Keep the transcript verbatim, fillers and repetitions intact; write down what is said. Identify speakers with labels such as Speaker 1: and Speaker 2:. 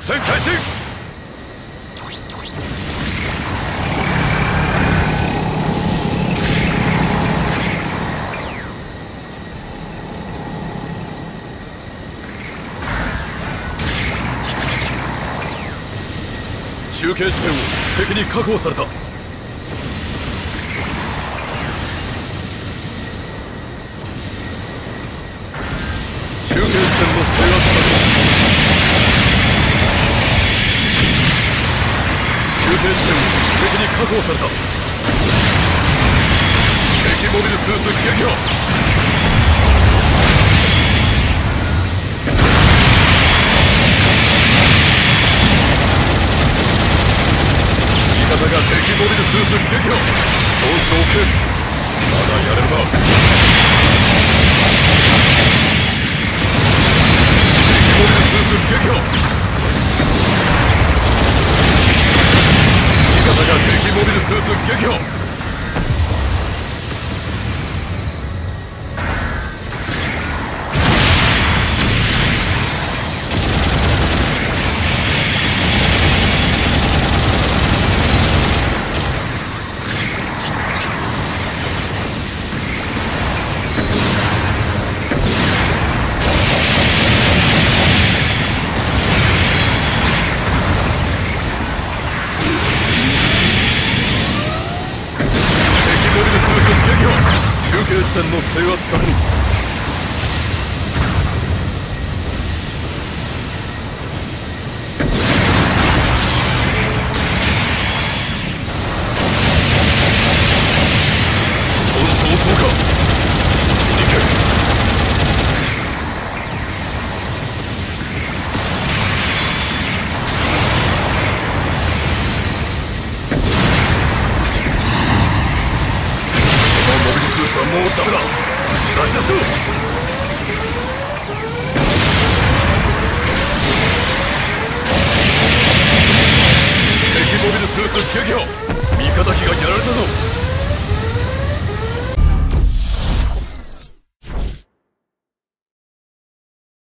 Speaker 1: 作戦開始。中継地点を敵に確保された。中継地点の制圧確保。中継地点を敵に確保された。敵モビルスーツ撃破。味方が敵モビルスーツ撃破。損傷圏。まだやれるな。敵モビルスーツ撃破。味方が敵モビルスーツ撃破。中継地点の制圧確認。損傷増加。逃げ。もうダメだ。出し出しろ。敵モビルスーツ撃破。